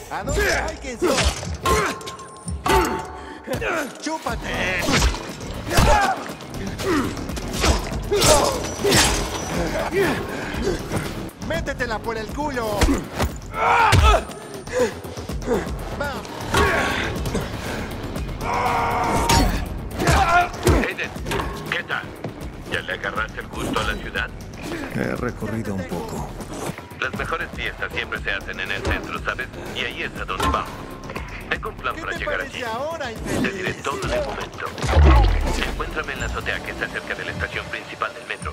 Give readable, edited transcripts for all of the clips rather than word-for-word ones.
¿A dónde hay que ir? ¡Chúpate! ¡Métetela por el culo! ¡Vamos! Aiden, ¿qué tal? ¿Ya le agarraste el gusto a la ciudad? He recorrido un poco. Las mejores fiestas siempre se hacen en el centro, ¿sabes? Y ahí es a donde vamos. Tengo un plan ¿Qué para te llegar parece allí. ahora, Te diré infeliz? todo en el momento. Encuéntrame en la azotea que está cerca de la estación principal del metro.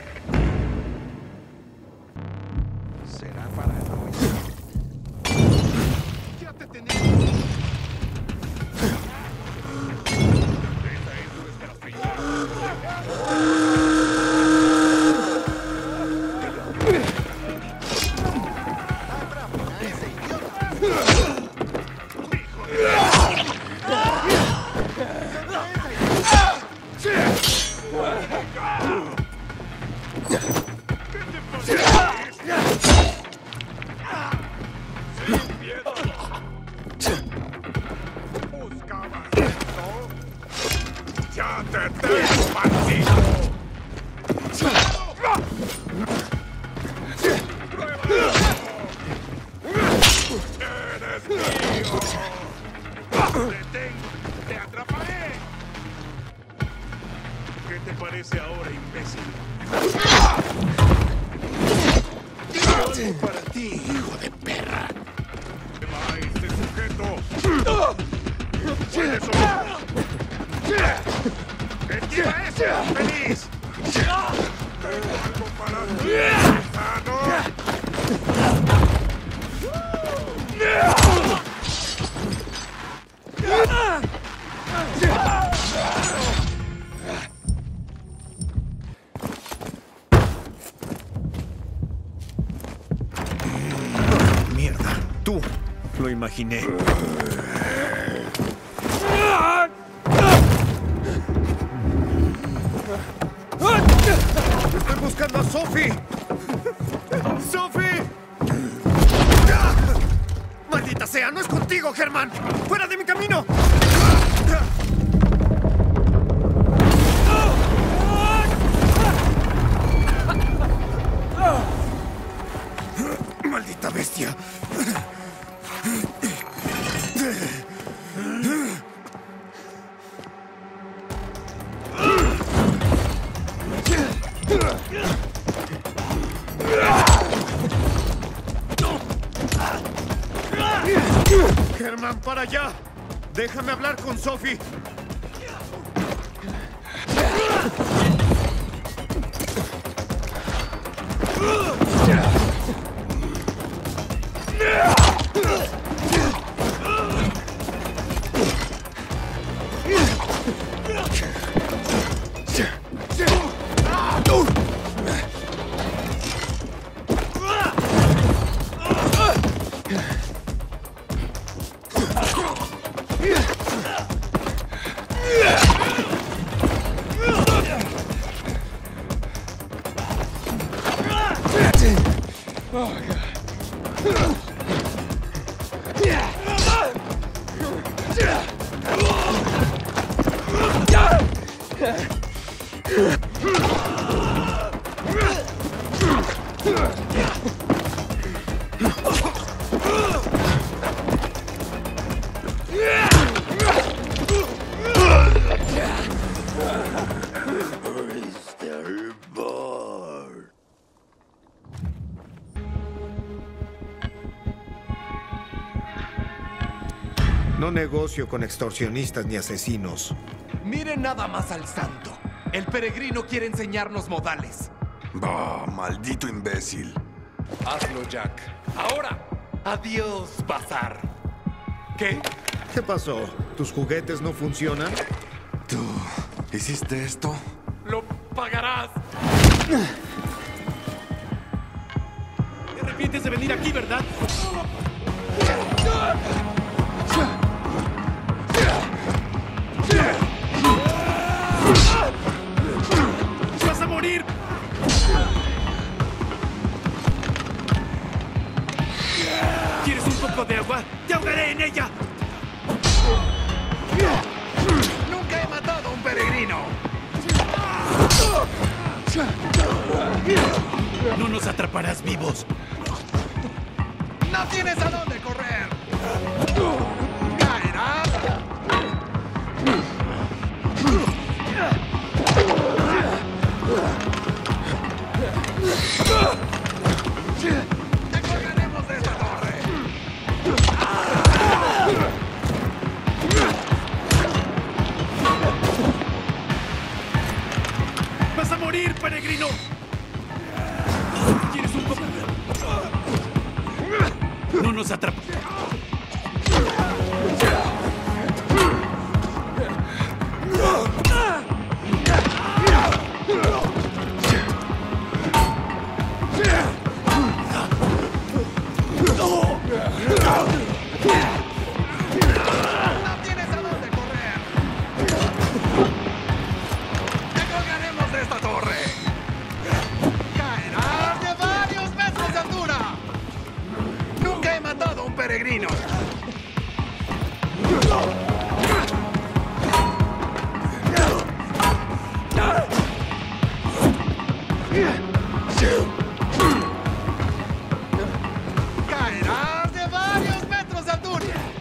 Será para ¡Ya te tenemos! Esta es nuestra señal. a ese idiota. ¿Buscabas esto? ¡Ya te tengo, maldito! ¡Eres mío! ¡Te tengo! ¡Te atraparé! ¿Qué te parece ahora, imbécil? Algo para ti, hijo de perra. ¿Qué va este sujeto? ¡Puedes sobrevivir! ¡Esquiva eso, feliz! ¡Tengo algo para ti, gusano! Mierda. Tú. Lo imaginé. ¡Estoy buscando a Sophie! ¡Sophie! ¡Maldita sea! ¡No es contigo, Germán! ¡Fuera de mi camino! ¡Maldita bestia! Germán, para allá. Déjame hablar con Sophie. No negocio con extorsionistas ni asesinos. Miren nada más al santo. El peregrino quiere enseñarnos modales. Bah, maldito imbécil. Hazlo, Jack. Ahora. Adiós, bazar. ¿Qué? ¿Qué pasó? ¿Tus juguetes no funcionan? ¿Tú hiciste esto? Lo pagarás. Te arrepientes de venir aquí, ¿verdad? ¡Vas a morir! ¿Quieres un poco de agua? ¡Te No nos atraparás vivos. ¡No tienes a dónde correr! ¡Caerás! ¡Te colgaremos de esta torre! ¡Vas a morir, peregrino! ¿Quieres un poco? No nos atrapa. ¡No tienes a dónde correr! ¡Te colgaremos de esta torre! ¡Caerás de varios metros de altura! ¡Nunca he matado a un peregrino! ¡Caerás de varios metros de altura!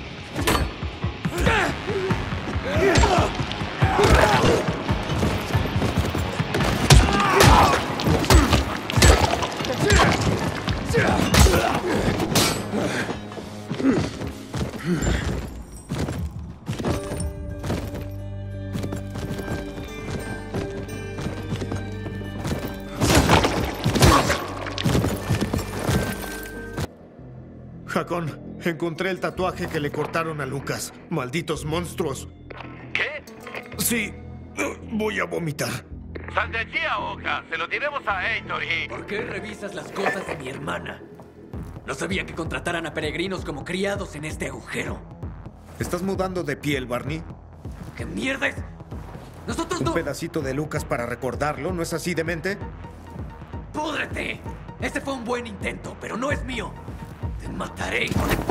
Hakon, encontré el tatuaje que le cortaron a Lucas. Malditos monstruos. ¿Qué? Sí, voy a vomitar. Sal de allí, Aoka. Se lo diremos a Heitor y... ¿Por qué revisas las cosas de mi hermana? No sabía que contrataran a peregrinos como criados en este agujero. ¿Estás mudando de piel, Barney? ¿Qué mierda es? Nosotros Un no... pedacito de Lucas para recordarlo, ¿no es así, demente? ¡Púdrete! Ese fue un buen intento, pero no es mío. Te mataré.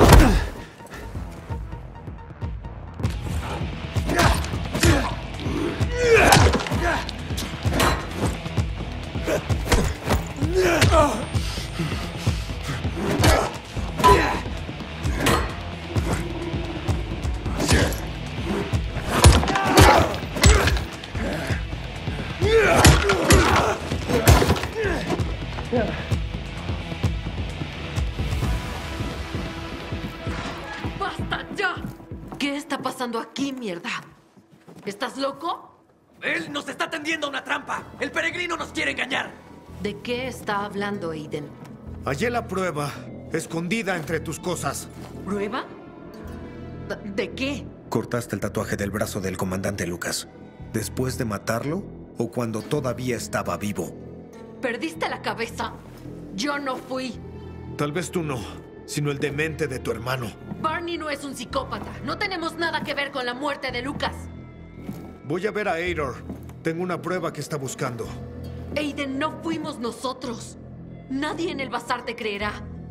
¡Basta ya! ¿Qué está pasando aquí, mierda? ¿Estás loco? Él nos está tendiendo una trampa. El peregrino nos quiere engañar. ¿De qué está hablando, Aiden? Hallé la prueba, escondida entre tus cosas. ¿Prueba? ¿De qué? Cortaste el tatuaje del brazo del comandante Lucas. ¿Después de matarlo o cuando todavía estaba vivo? ¿Perdiste la cabeza? Yo no fui. Tal vez tú no, sino el demente de tu hermano. Barney no es un psicópata. No tenemos nada que ver con la muerte de Lucas. Voy a ver a Heitor. Tengo una prueba que está buscando. Aiden, no fuimos nosotros. Nadie en el bazar te creerá.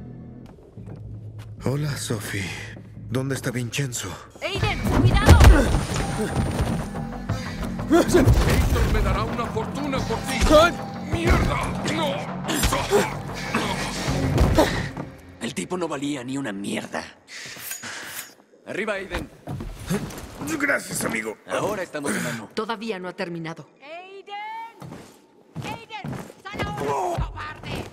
Hola, Sophie. ¿Dónde está Vincenzo? ¡Aiden, cuidado! Heitor me dará una fortuna por ti. ¡Mierda! ¡No! El tipo no valía ni una mierda. Arriba, Aiden. Gracias, amigo. Ahora estamos en mano. Todavía no ha terminado. ¡Aiden! ¡Aiden! ¡Sal ahora, cobarde!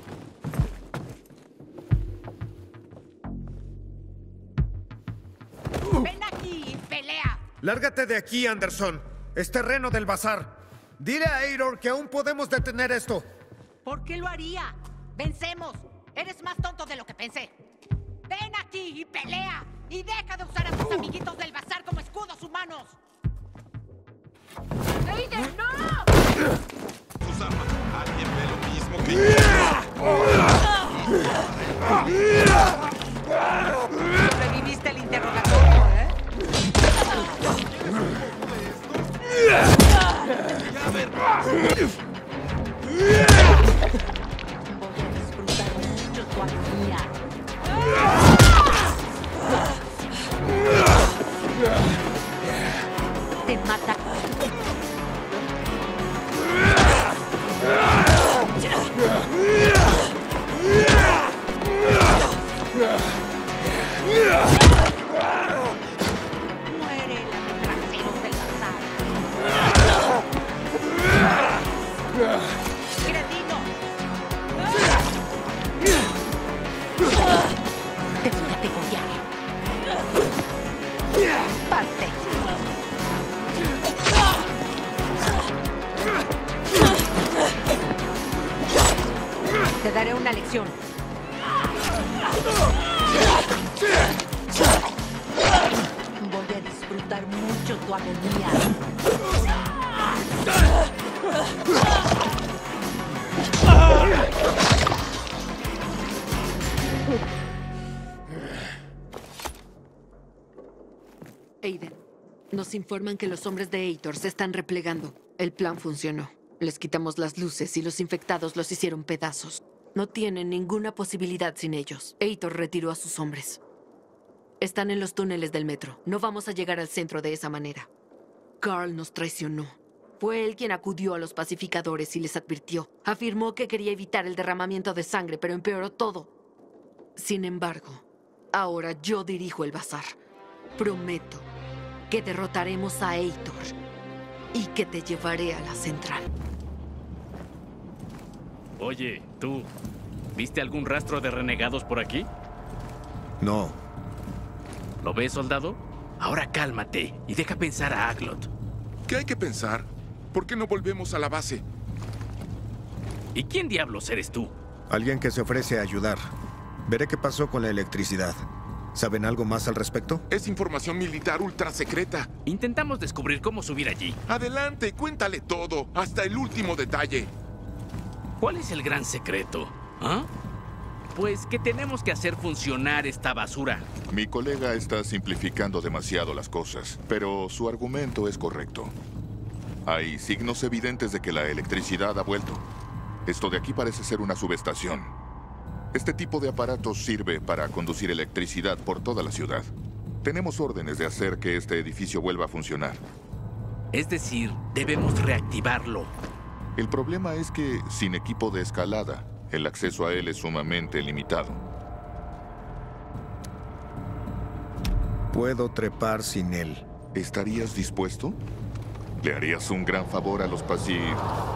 ¡Ven aquí y pelea! Lárgate de aquí, Anderson. Es terreno del bazar. Dile a Heitor que aún podemos detener esto. ¿Por qué lo haría? ¡Vencemos! Eres más tonto de lo que pensé. ¡Ven aquí y pelea! ¡Y deja de usar a tus amiguitos del bazar como escudos humanos! ¡Aiden, no! Sus armas. ¿Alguien ve lo mismo que yo? Sobreviviste el interrogatorio, ¿eh? Voy a disfrutar mucho tu agonía. Te mata. ¡Cretino! Defínete, Goyaje. Parte. Te daré una lección. Voy a disfrutar mucho tu agonía. Aiden, nos informan que los hombres de Aitor se están replegando. El plan funcionó. Les quitamos las luces y los infectados los hicieron pedazos. No tienen ninguna posibilidad sin ellos. Aitor retiró a sus hombres. Están en los túneles del metro. No vamos a llegar al centro de esa manera. Carl nos traicionó. Fue él quien acudió a los pacificadores y les advirtió. Afirmó que quería evitar el derramamiento de sangre, pero empeoró todo. Sin embargo, ahora yo dirijo el bazar. Prometo que derrotaremos a Aitor y que te llevaré a la central. Oye, tú, ¿viste algún rastro de renegados por aquí? No. ¿Lo ves, soldado? Ahora cálmate y deja pensar a Aglot. ¿Qué hay que pensar? ¿Por qué no volvemos a la base? ¿Y quién diablos eres tú? Alguien que se ofrece a ayudar. Veré qué pasó con la electricidad. ¿Saben algo más al respecto? Es información militar ultra secreta. Intentamos descubrir cómo subir allí. Adelante, cuéntale todo, hasta el último detalle. ¿Cuál es el gran secreto? ¿Ah? Pues que tenemos que hacer funcionar esta basura. Mi colega está simplificando demasiado las cosas, pero su argumento es correcto. Hay signos evidentes de que la electricidad ha vuelto. Esto de aquí parece ser una subestación. Este tipo de aparatos sirve para conducir electricidad por toda la ciudad. Tenemos órdenes de hacer que este edificio vuelva a funcionar. Es decir, debemos reactivarlo. El problema es que, sin equipo de escalada, el acceso a él es sumamente limitado. Puedo trepar sin él. ¿Estarías dispuesto? Le harías un gran favor a los Oigan,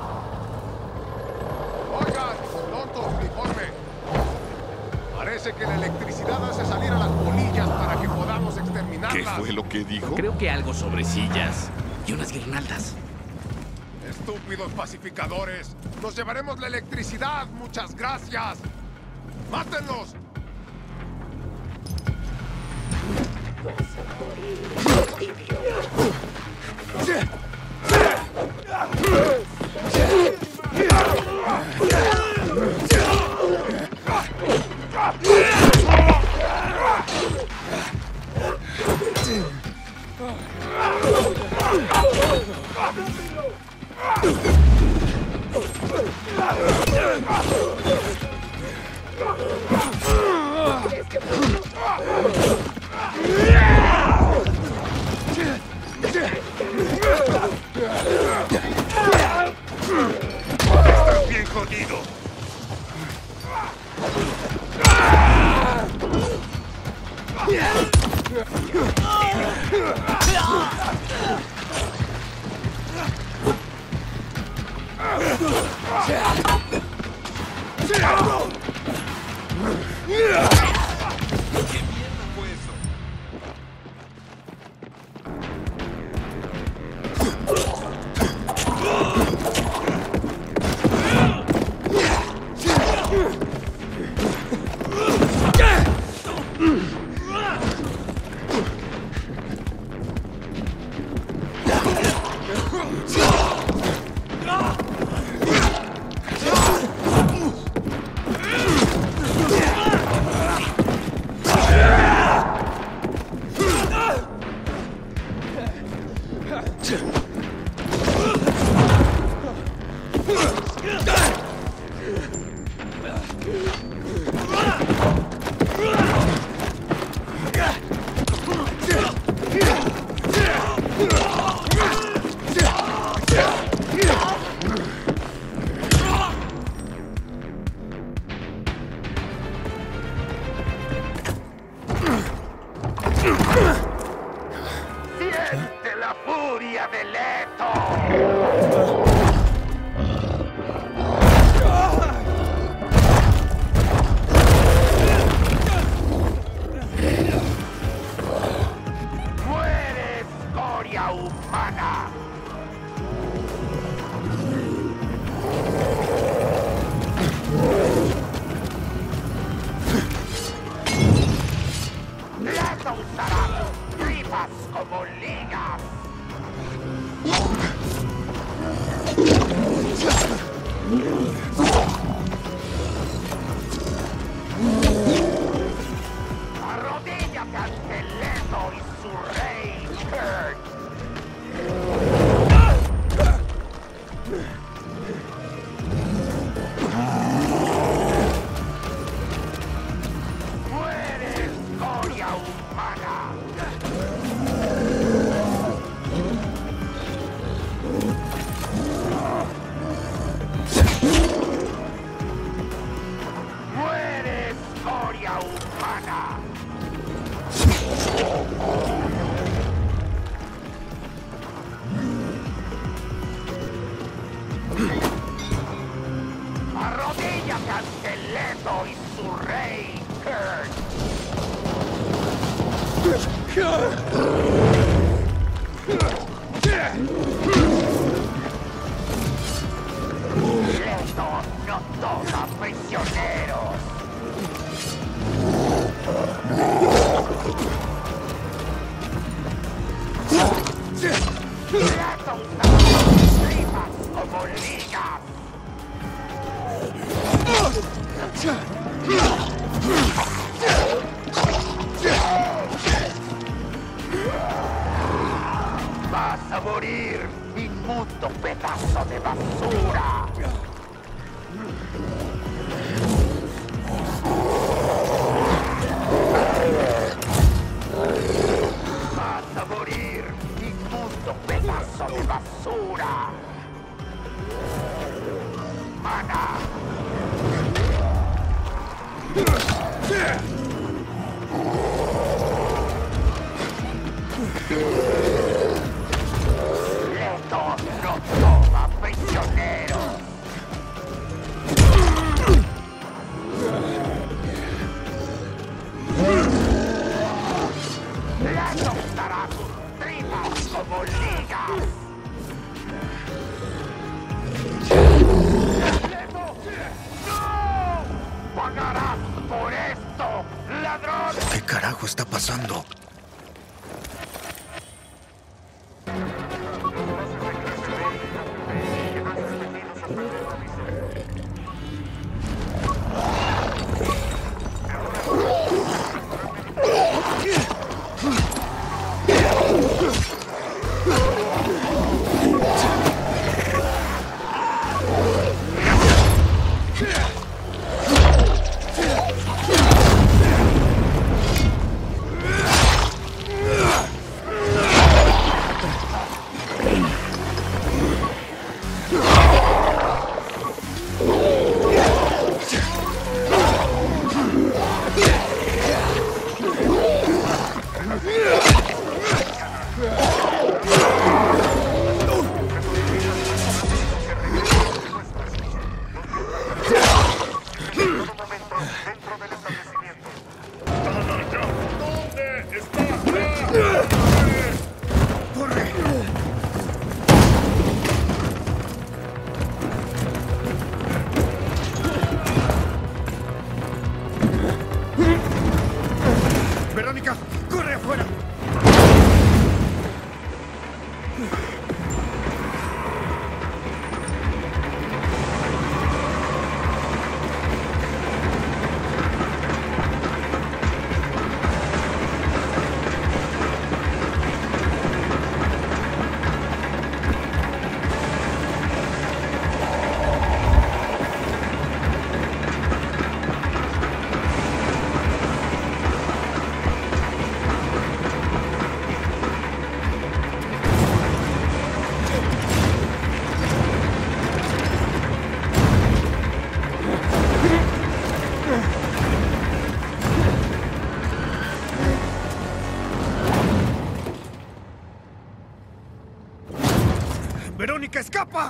tontos uniforme. Parece que la electricidad hace salir a las polillas para que podamos exterminarlas. ¿Qué fue lo que dijo? Creo que algo sobre sillas y unas guirnaldas. Estúpidos pacificadores. Nos llevaremos la electricidad. Muchas gracias. ¡Mátenlos! Estás bien jodido. ¿Qué mierda fue eso? ¡Siente la furia de Leto! Arrodíllate ante Leto y su rey, Kurt. Leto no toma prisioneros. Leto usa rimas como ligas. Vas a morir, inmundo pedazo de basura. Vas a morir, inmundo pedazo de basura. Mana. Leto no toma prisioneros. Leto usará sus tripas como ligas. ¡Leto! ¡No! ¡Pagarás por esto, ladrón! ¿Qué carajo está pasando? ¡Verónica! ¡Corre afuera! ¡Verónica, escapa!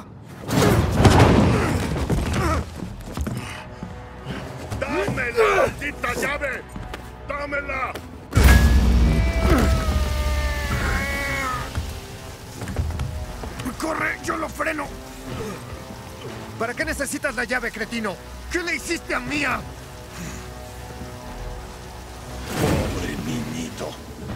¡Dame la maldita llave! ¡Dámela! ¡Corre! ¡Yo lo freno! ¿Para qué necesitas la llave, cretino? ¿Qué le hiciste a Mia? Pobre niñito.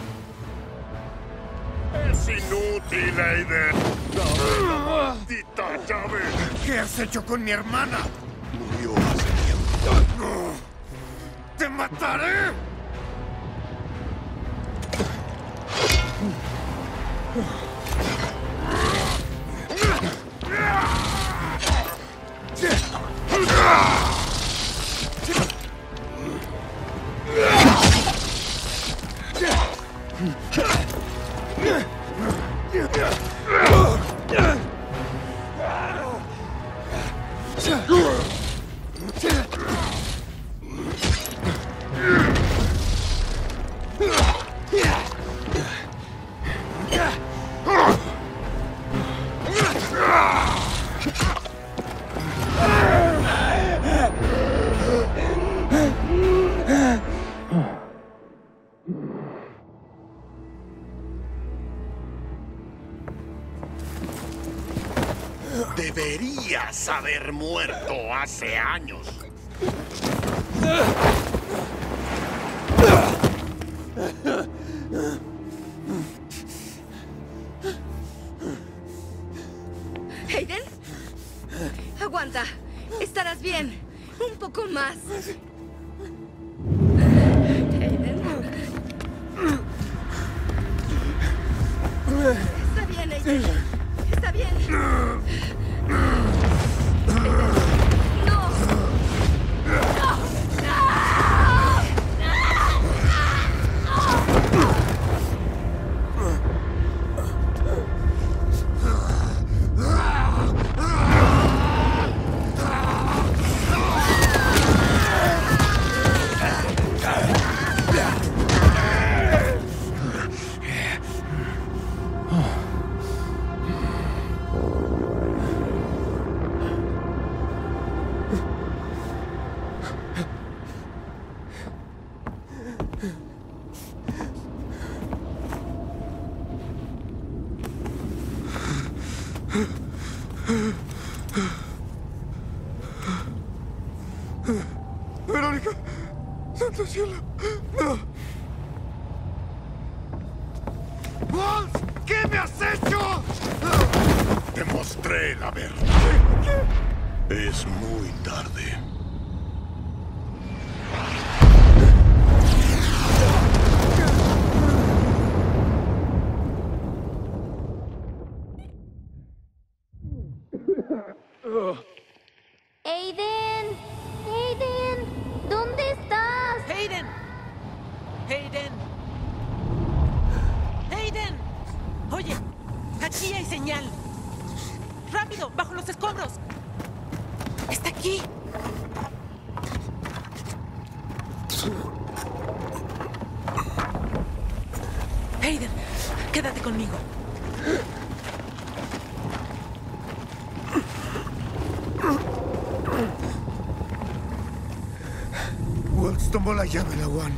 Es inútil, Aiden. ¡Dame la maldita llave! ¿Qué has hecho con mi hermana? Murió hace tiempo. ¡Te mataré! Deberías haber muerto hace años. ¿Aiden? Aguanta. Estarás bien. Un poco más. ¿Aiden? Está bien, Aiden. Está bien. Verónica, santo cielo, no. ¡Walt! ¿Qué me has hecho? Te mostré la verdad. Es muy tarde. ¡Aiden! ¡Aiden! ¿Dónde estás? ¡Aiden! ¡Aiden! ¡Aiden! Oye, aquí hay señal. ¡Rápido! ¡Bajo los escombros! ¡Está aquí! Aiden, quédate conmigo. Waltz tomó la llave, Lawan.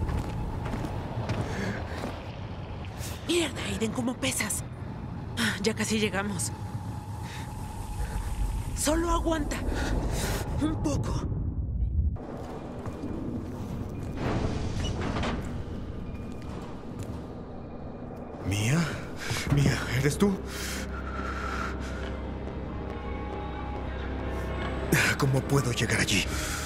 Mierda, Aiden, ¿cómo pesas? Ya casi llegamos. Solo aguanta. Un poco. ¿Mía? ¿Mía, eres tú? ¿Cómo puedo llegar allí?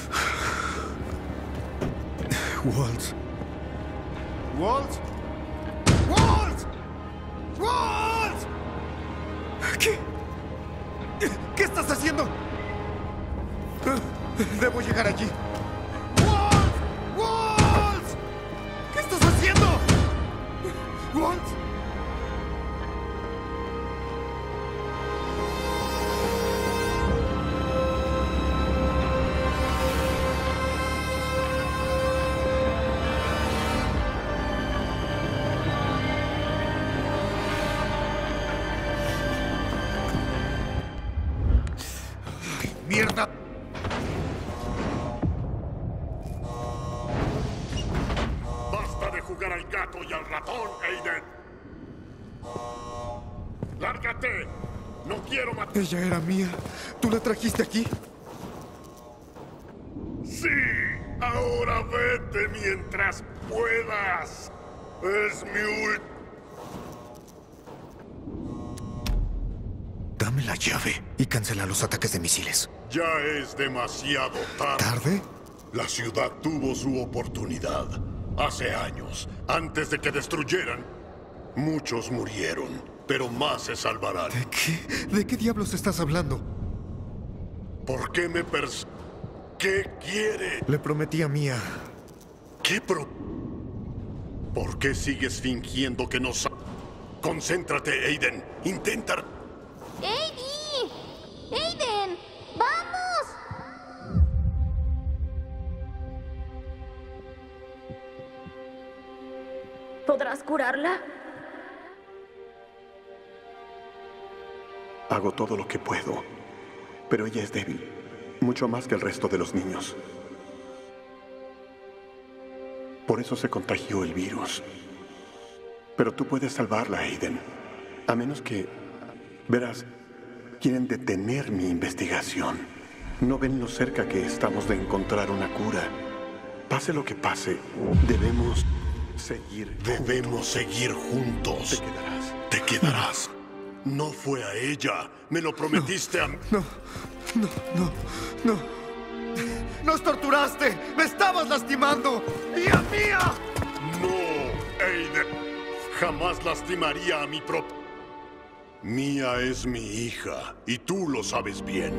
Waltz. ¡Walt! ¡Walt! ¡Walt! ¿Qué? ¿Qué estás haciendo? Debo llegar allí. ¡Walt! ¡Walt! ¿Qué estás haciendo? Walt. ¡Mierda! ¡Basta de jugar al gato y al ratón, Aiden! ¡Lárgate! ¡No quiero matar! Ella era mía. ¿Tú la trajiste aquí? ¡Sí! ¡Ahora vete mientras puedas! ¡Es mi último! Dame la llave y cancela los ataques de misiles. Ya es demasiado tarde. ¿Tarde? La ciudad tuvo su oportunidad. Hace años, antes de que destruyeran, muchos murieron, pero más se salvarán. ¿De qué? ¿De qué diablos estás hablando? ¿Por qué me ¿Qué quiere? Le prometí a Mía. ¿Por qué sigues fingiendo que no Concéntrate, Aiden. Intenta... ¡Aiden! ¡Aiden! ¡Vamos! ¿Podrás curarla? Hago todo lo que puedo, pero ella es débil, mucho más que el resto de los niños. Por eso se contagió el virus. Pero tú puedes salvarla, Aiden. A menos que... Verás, quieren detener mi investigación. No ven lo cerca que estamos de encontrar una cura. Pase lo que pase, debemos seguir. Debemos seguir juntos. Te quedarás. No fue a ella. Me lo prometiste a mí. No. ¡Nos torturaste! ¡Me estabas lastimando! ¡Hija mía! No, Aiden. Jamás lastimaría a mi propia. Mía es mi hija, y tú lo sabes bien.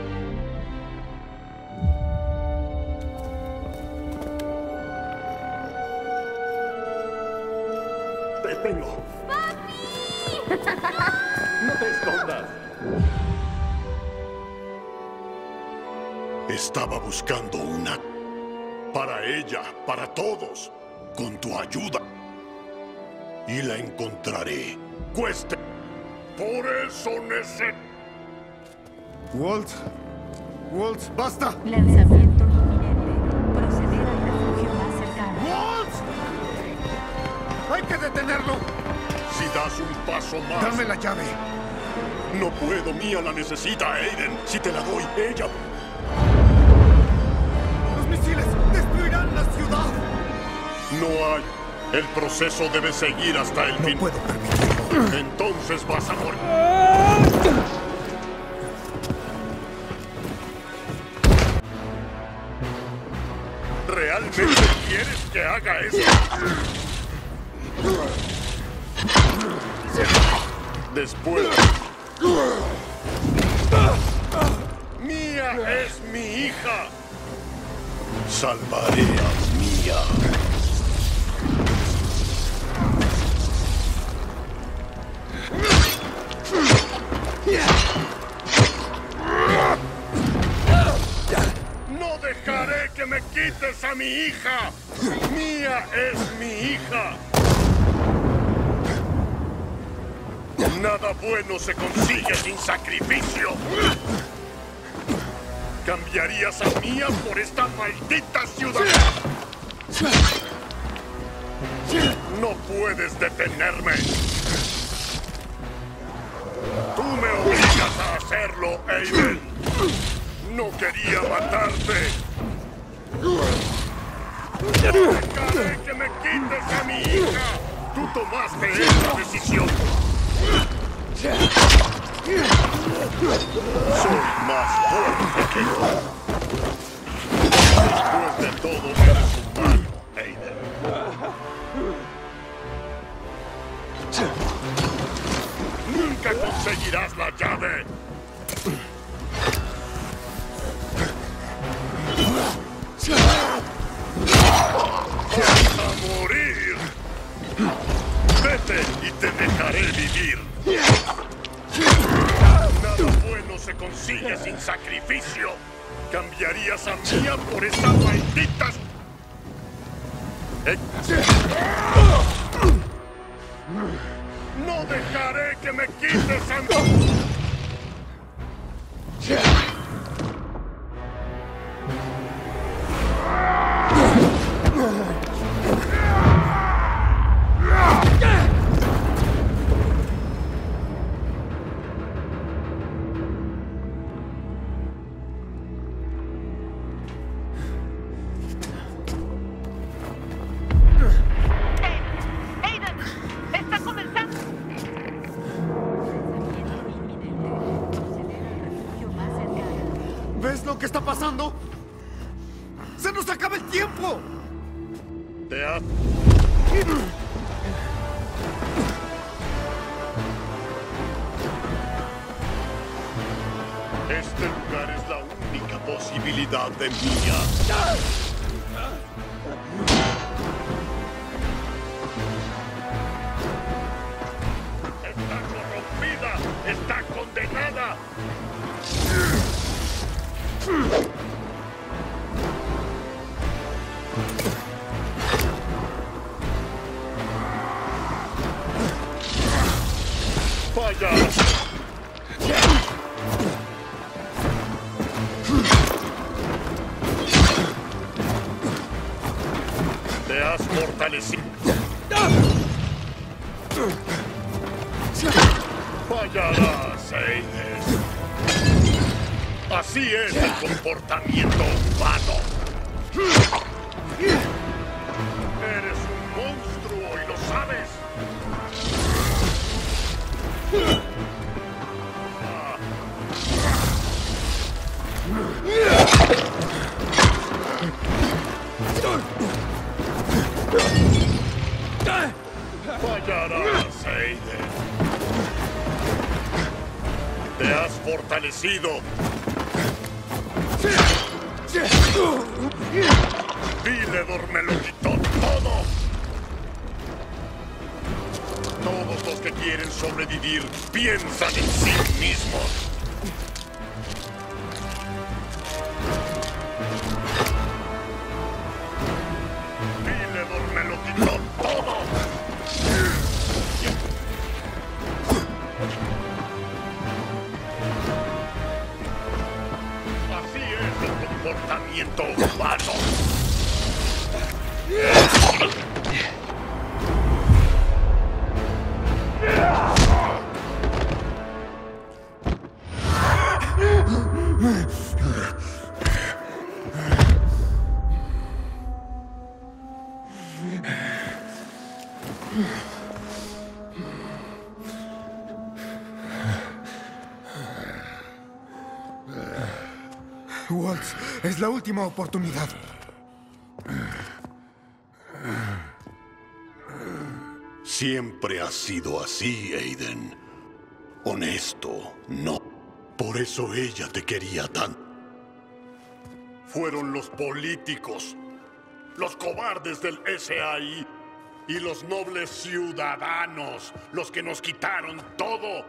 ¡Te tengo! ¡Papi! ¡No te escondas! Estaba buscando una... para ella, para todos, con tu ayuda. Y la encontraré. Cueste. Por eso necesito... Walt, basta. Lanzamiento inminente. Proceder al refugio más cercano. ¡Walt! ¡Hay que detenerlo! Si das un paso más... ¡Dame la llave! No puedo, Mía la necesita, Aiden. Si te la doy, ella... ¡Los misiles destruirán la ciudad! No hay. El proceso debe seguir hasta el fin. No puedo permitirlo. Entonces vas a morir. ¿Realmente quieres que haga eso? Después... Mía es mi hija. Salvaré a Mía. No dejaré que me quites a mi hija. Mía es mi hija. Nada bueno se consigue sin sacrificio. ¿Cambiarías a Mía por esta maldita ciudad? No puedes detenerme. Tú me obligas a hacerlo, Aiden. No quería matarte. No dejaré que me quites a mi hija. Tú tomaste esa decisión. Soy más fuerte que tú. Después de todo, eres humano, Aiden. Nunca conseguirás la llave. ¡Vas a morir! Vete y te dejaré vivir. Nada bueno se consigue sin sacrificio. ¿Cambiarías a Mía por estas malditas? ¡No dejaré que me quites a mí! ¿Ves lo que está pasando? ¡Se nos acaba el tiempo! Este lugar es la única posibilidad de Mía. Está corrompida, está condenada. has fortalecido. Fallarás, Aiden. Así es el comportamiento humano. Eres un monstruo y lo sabes. Fallarás, Aiden. Te has fortalecido. Viledor me lo quitó todo. Todos los que quieren sobrevivir piensan en sí mismos. Viledor me lo quitó todo. Así es el comportamiento humano. Waltz, es la última oportunidad. Siempre has sido así, Aiden. Honesto, no. Por eso ella te quería tanto. Fueron los políticos, los cobardes del SAI y los nobles ciudadanos los que nos quitaron todo.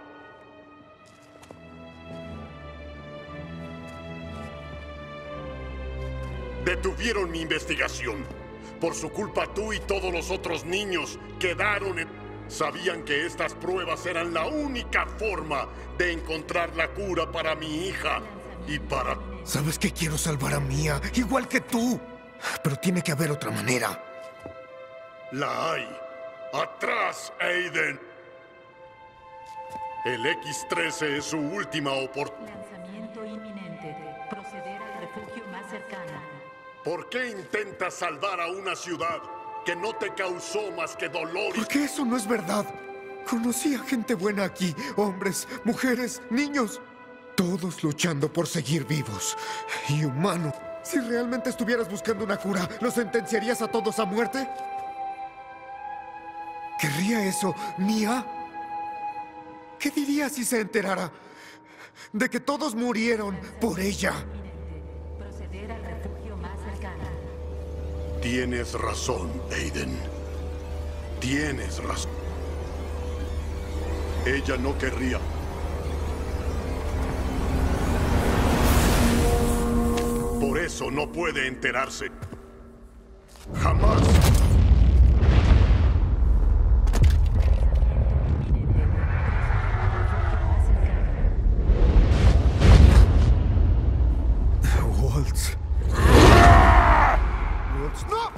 Detuvieron mi investigación. Por su culpa, tú y todos los otros niños quedaron en... Sabían que estas pruebas eran la única forma de encontrar la cura para mi hija y para... Sabes que quiero salvar a Mia, igual que tú. Pero tiene que haber otra manera. La hay. ¡Atrás, Aiden! El X-13 es su última oportunidad. Lanzamiento inminente. Proceder al refugio más cercano. ¿Por qué intentas salvar a una ciudad que no te causó más que dolor? Porque eso no es verdad. Conocí a gente buena aquí. Hombres, mujeres, niños. Todos luchando por seguir vivos. Y humanos. Si realmente estuvieras buscando una cura, ¿los sentenciarías a todos a muerte? ¿Querría eso, Mia? ¿Qué diría si se enterara de que todos murieron por ella? Proceder al refugio más cercano. Tienes razón, Aiden. Tienes razón. Ella no querría. Por eso no puede enterarse. Jamás. Waltz. Waltz, no.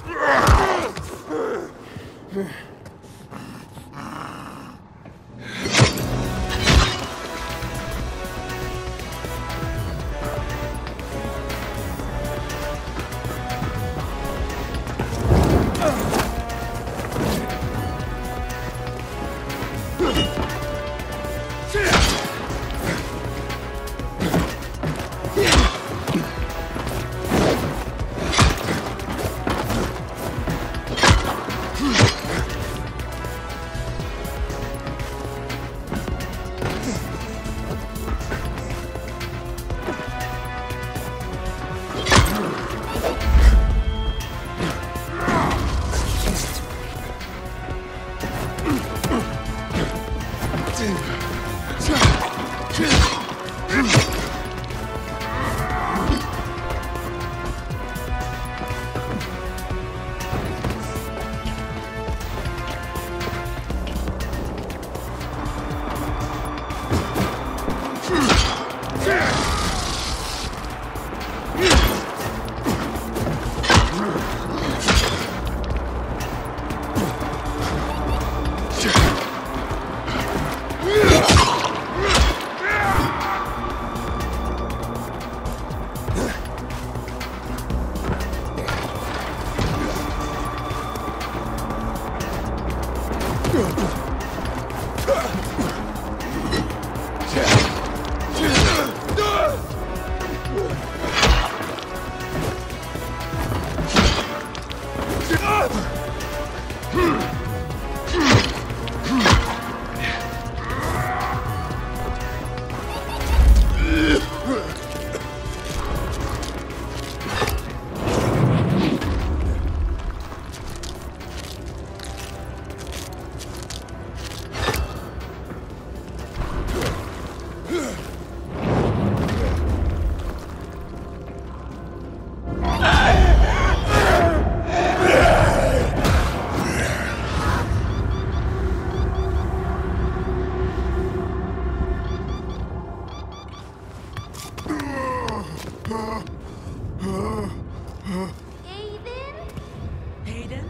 ¿Aiden?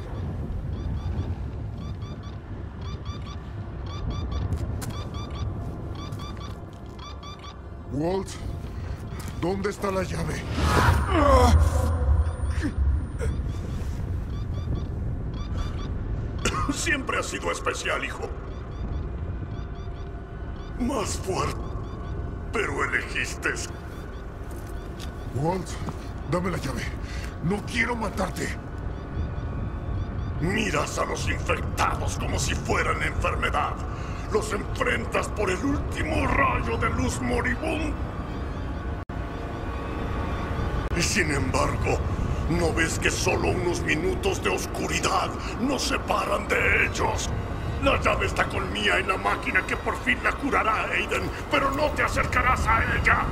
Walt, ¿dónde está la llave? Siempre has sido especial, hijo. Más fuerte. Pero elegiste... Walt, dame la llave. No quiero matarte. Miras a los infectados como si fueran enfermedad. Los enfrentas por el último rayo de luz moribundo. Y sin embargo, ¿no ves que solo unos minutos de oscuridad nos separan de ellos? La llave está con Mia en la máquina que por fin la curará, Aiden, pero no te acercarás a ella.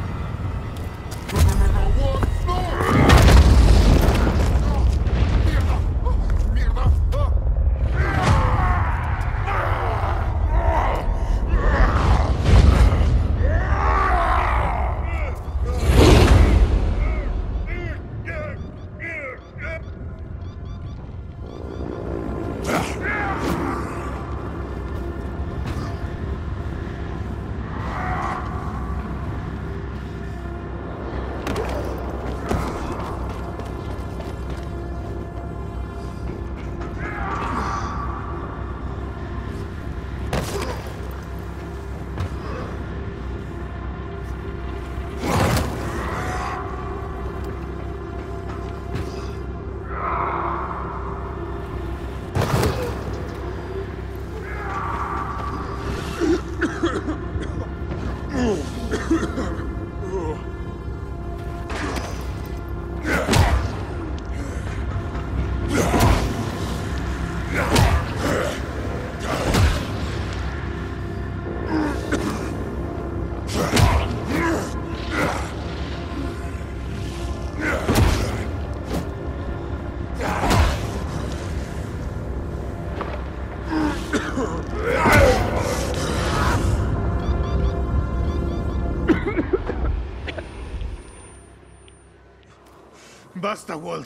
Basta, Walt.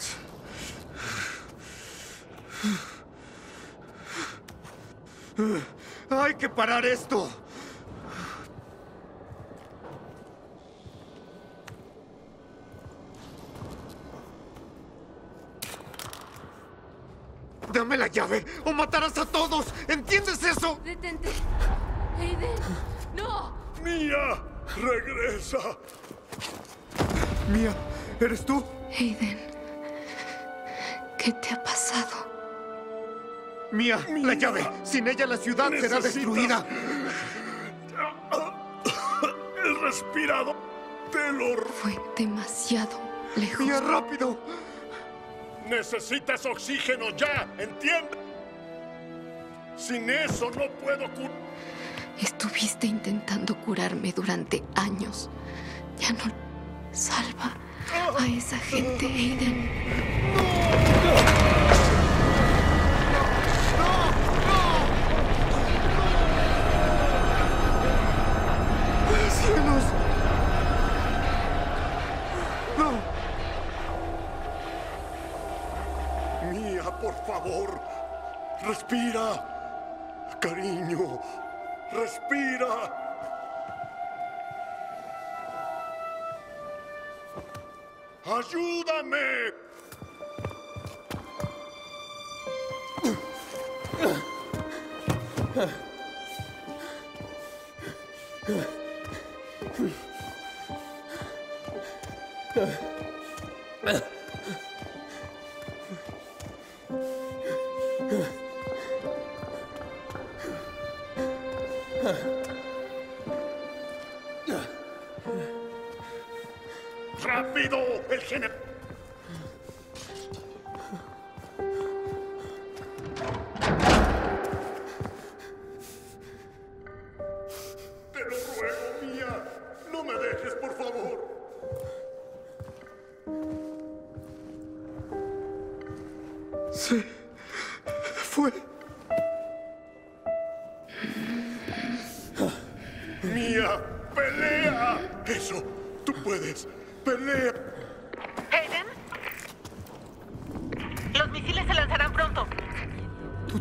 Hay que parar esto. Dame la llave o matarás a todos. ¿Entiendes eso? Detente. Aiden, no. Mia, regresa. Mia, ¿eres tú? Aiden, ¿qué te ha pasado? Mia, la llave. Sin ella la ciudad será destruida. El respirador del horror. Fue demasiado lejos. Mia, rápido. Necesitas oxígeno ya, ¿entiendes? Sin eso no puedo curar. Estuviste intentando curarme durante años. Ya no... Salva a esa gente, Aiden. ¡Cielos! ¡No! Mia, por favor. Respira. Cariño. Respira. ¡Ayúdame! ¡Rápido! ¡El general! Te lo ruego, Mia. No me dejes, por favor. Sí. Fue. Mia, pelea. Eso, tú puedes. Pelea.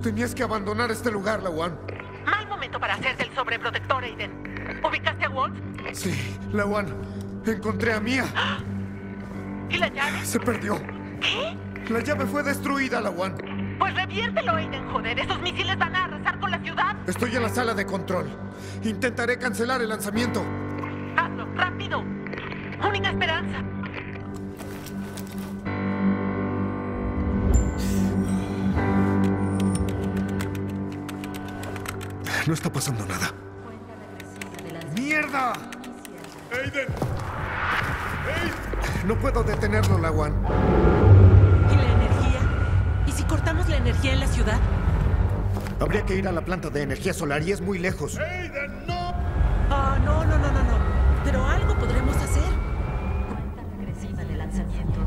tenías que abandonar este lugar, Lawan. Mal momento para hacerte el sobreprotector, Aiden. ¿Ubicaste a Walt? Sí, Lawan. Encontré a Mia. ¿Y la llave? Se perdió. ¿Qué? La llave fue destruida, Lawan. Pues reviértelo, Aiden, joder. Esos misiles van a arrasar con la ciudad. Estoy en la sala de control. Intentaré cancelar el lanzamiento. Hazlo, rápido. Única esperanza. No está pasando nada. ¡Mierda! ¡Aiden! No puedo detenerlo, Lawan. ¿Y la energía? ¿Y si cortamos la energía en la ciudad? Habría que ir a la planta de energía solar y es muy lejos. ¡Aiden, no! Ah, no. Pero algo podremos hacer. Cuenta regresiva de lanzamiento.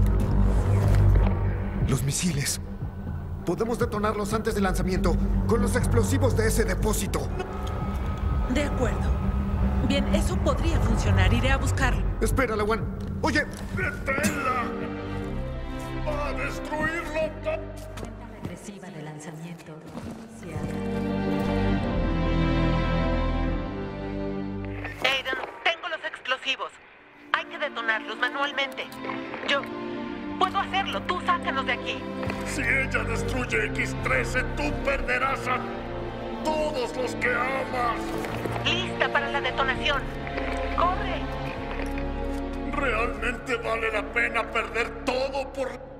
Los misiles. Podemos detonarlos antes del lanzamiento con los explosivos de ese depósito. De acuerdo. Bien, eso podría funcionar. Iré a buscarlo. Espera, Lawan. Oye. ¡Deténla! ¡Va a destruirlo! Cuenta regresiva de lanzamiento. Aiden, tengo los explosivos. Hay que detonarlos manualmente. Yo puedo hacerlo. Tú sácanos de aquí. Si ella destruye X-13, tú perderás a todos los que amas. Lista para la detonación. ¡Corre! ¿Realmente vale la pena perder todo por...?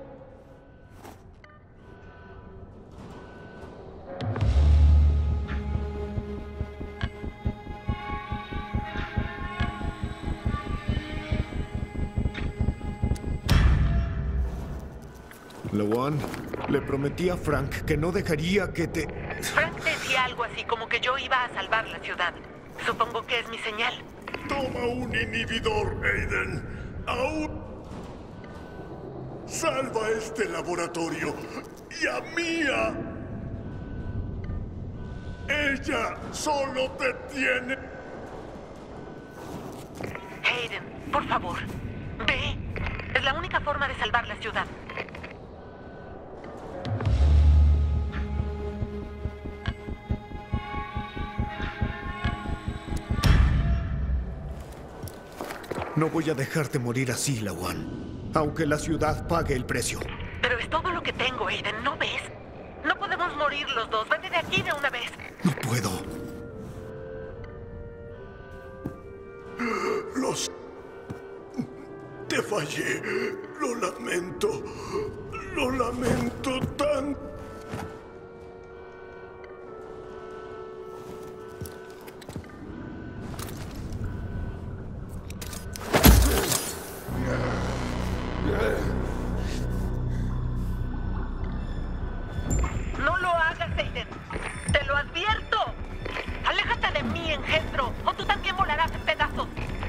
Lawan, le prometí a Frank que no dejaría que te... Frank decía algo así como que yo iba a salvar la ciudad. Supongo que es mi señal. Toma un inhibidor, Aiden. Aún... Salva este laboratorio y a Mia. Ella solo te tiene... Aiden, por favor, ve. Es la única forma de salvar la ciudad. No voy a dejarte morir así, Lawan. Aunque la ciudad pague el precio. Pero es todo lo que tengo, Aiden, ¿no ves? No podemos morir los dos. Vete de aquí de una vez. No puedo. Te fallé. Lo lamento. Lo lamento tanto. No lo hagas, Aiden. Te lo advierto. Aléjate de mí, engendro, o tú también volarás en pedazos.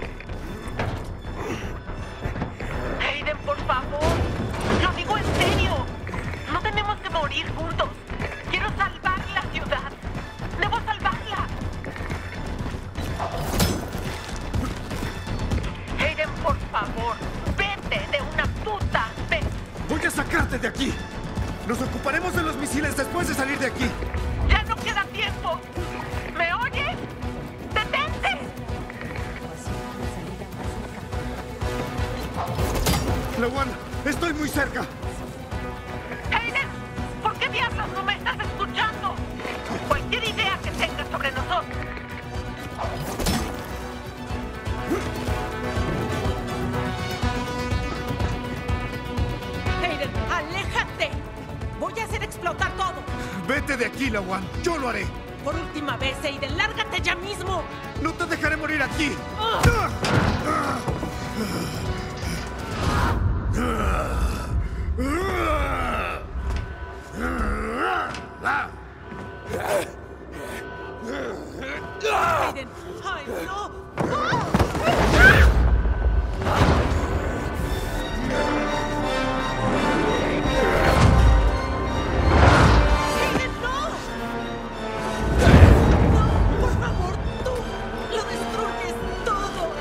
Aiden, por favor. Lo digo en serio. No tenemos que morir juntos. Quiero salvar la ciudad. Debo salvarla. Aiden, por favor. Vete de una puta vez. ¡Voy a sacarte de aquí! Nos ocuparemos de los misiles después de salir de aquí. ¡Ya no queda tiempo! ¿Me oyes? ¡Detente! Lawan, estoy muy cerca. ¡Aiden! ¿Por qué diablos no me estás escuchando? Cualquier idea que tengas sobre nosotros. Aiden, aléjate. Voy a hacer explotar todo. Vete de aquí, Lawan. Yo lo haré. Por última vez, Aiden, lárgate ya mismo. No te dejaré morir aquí. Aiden, ay, no. Aiden, no. No, por favor, tú lo destruyes todo.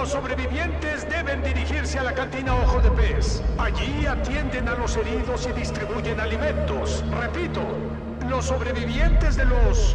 Los sobrevivientes deben dirigirse a la cantina Ojo de Pez. Allí atienden a los heridos y distribuyen alimentos. Repito, los sobrevivientes de los...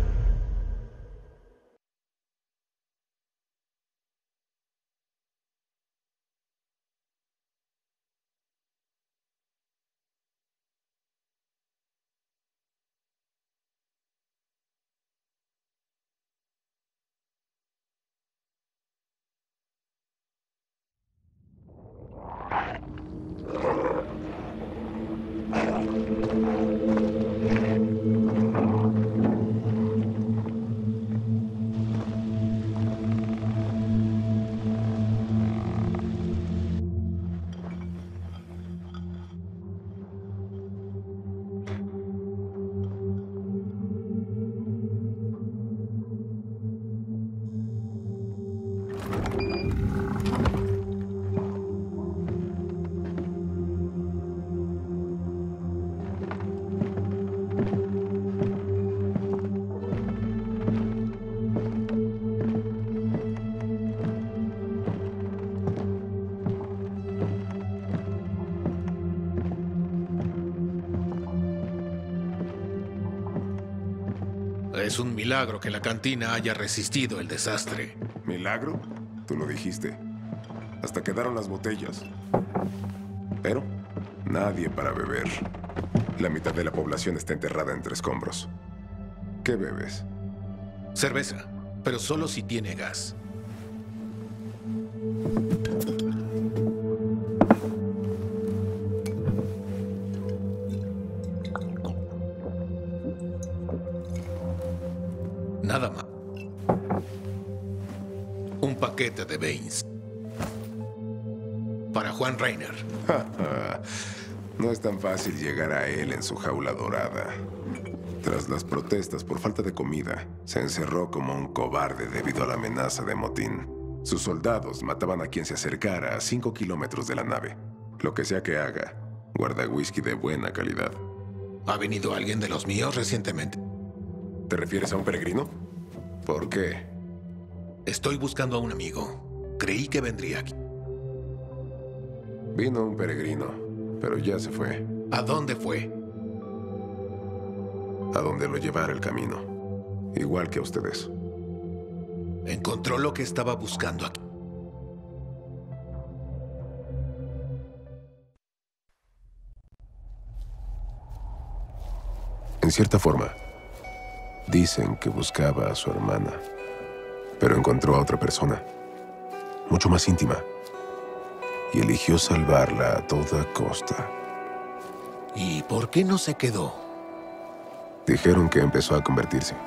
Es un milagro que la cantina haya resistido el desastre. ¿Milagro? Tú lo dijiste. Hasta quedaron las botellas. Pero nadie para beber. La mitad de la población está enterrada entre escombros. ¿Qué bebes? Cerveza, pero solo si tiene gas. Nada más. Un paquete de Baines. Para Juan Reiner. No es tan fácil llegar a él en su jaula dorada. Tras las protestas por falta de comida, se encerró como un cobarde debido a la amenaza de motín. Sus soldados mataban a quien se acercara a 5 kilómetros de la nave. Lo que sea que haga, guarda whisky de buena calidad. ¿Ha venido alguien de los míos recientemente? ¿Te refieres a un peregrino? ¿Por qué? Estoy buscando a un amigo. Creí que vendría aquí. Vino un peregrino, pero ya se fue. ¿A dónde fue? A donde lo llevara el camino. Igual que a ustedes. Encontró lo que estaba buscando aquí. En cierta forma, dicen que buscaba a su hermana, pero encontró a otra persona, mucho más íntima, y eligió salvarla a toda costa. ¿Y por qué no se quedó? Dijeron que empezó a convertirse.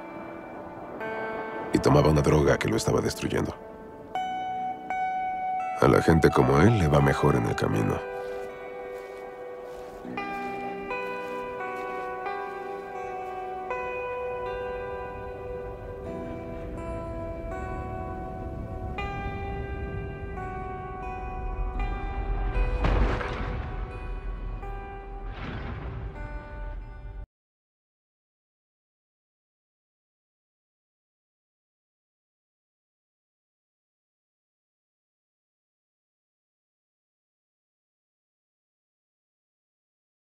Y tomaba una droga que lo estaba destruyendo. A la gente como él le va mejor en el camino.